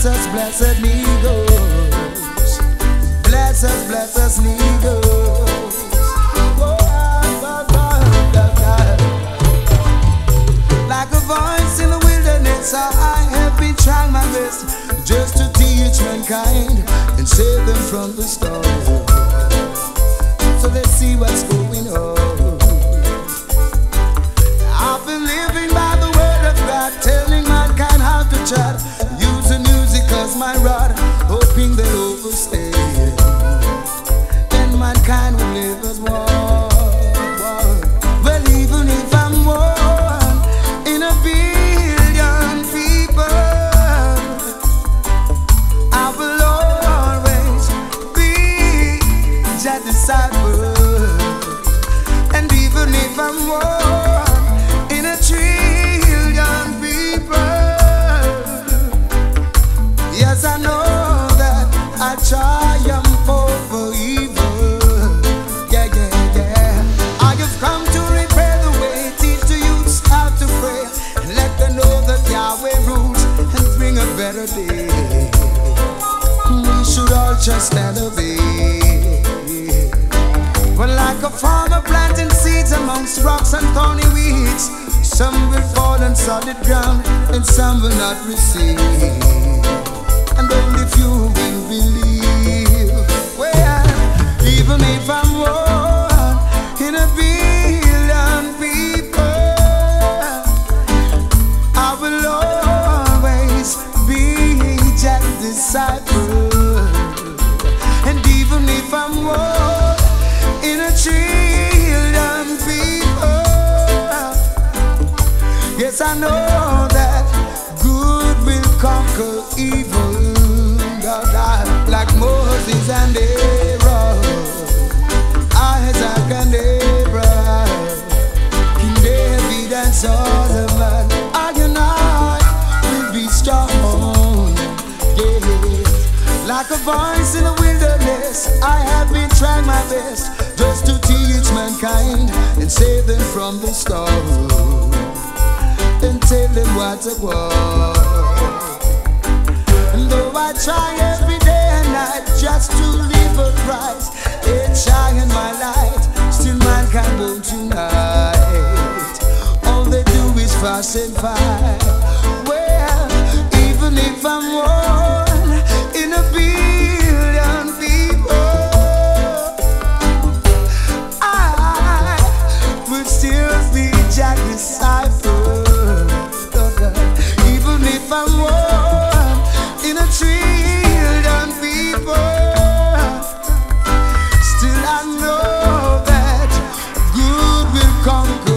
bless us, Negroes. Bless us, Negroes. Like a voice in the wilderness, I have been trying my best just to teach mankind and save them from the storm. So let's see what's going on. I've been living by the word of God, telling mankind how to chat, using music as my rod, hoping they'll overstay, and mankind will live as one. Well, even if I'm one in a billion people, I will always be Jah disciple. And even if I'm one in a trillion people, yes, I know that I triumph over evil. Yeah, yeah, yeah. I have come to repair the way, teach the youths how to pray, and let them know that Yahweh rules and bring a better day. We should all trust and obey. Well, like a farmer planting seeds amongst rocks and thorny weeds, some will fall on solid ground and some will not receive, and only few will believe. Well, even if I'm one in a billion people, I will always be Jah's disciple. And even if I'm one in a trillion people, yes, I know that good will conquer evil. Like Moses and Aaron, Isaac and Abraham, King David and Solomon, I will be strong. Yes. Like a voice in the wilderness, I have been trying my best just to teach mankind and save them from the storm, and tell them what a war. And though I try every day and night just to live for Christ, it shine my light, still mankind won't unite. All they do is fuss and fight. Well, even if I'm one in a billion people, I will still be Jah's disciple. Even if I'm one in a trillion people, still I know that good will conquer